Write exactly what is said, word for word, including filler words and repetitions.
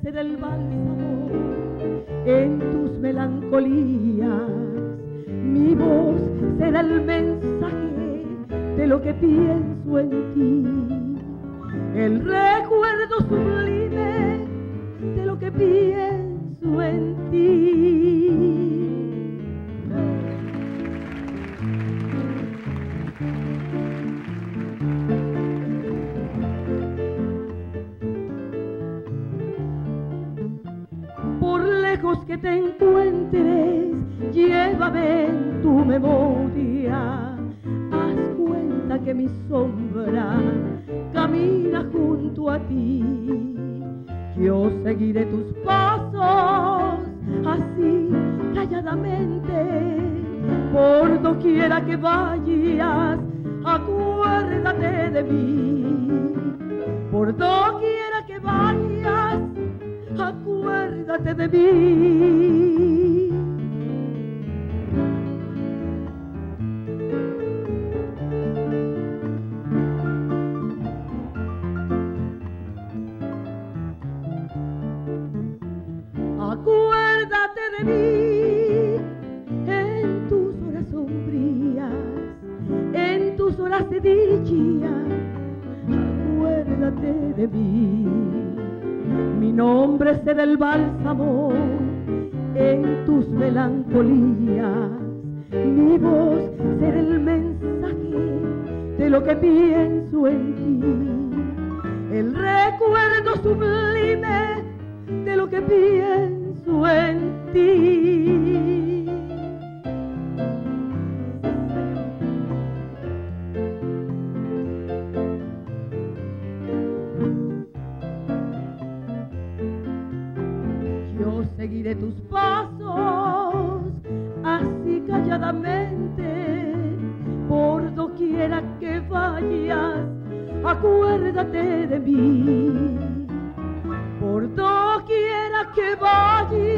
será el bálsamo en tus melancolías. Mi voz será el mensaje de lo que pienso en ti, el recuerdo sublime de lo que pienso en ti. Por lejos que te encuentres, llévame en tu memoria. Haz cuenta que mi sombra camina junto a ti. Yo seguiré tus pasos, así calladamente. Por doquiera que vayas, acuérdate de mí. Por doquiera que vayas, acuérdate de mí. Acuérdate de mí en tus horas sombrías, en tus horas de dicha. Acuérdate de mí. Mi nombre será el bálsamo en tus melancolías. Mi voz será el mensaje de lo que pienso en ti, el recuerdo sublime de lo que pienso en ti. Yo seguiré tus pasos, así calladamente. Por doquiera que vayas, acuérdate de mí. Por doquiera que vayas,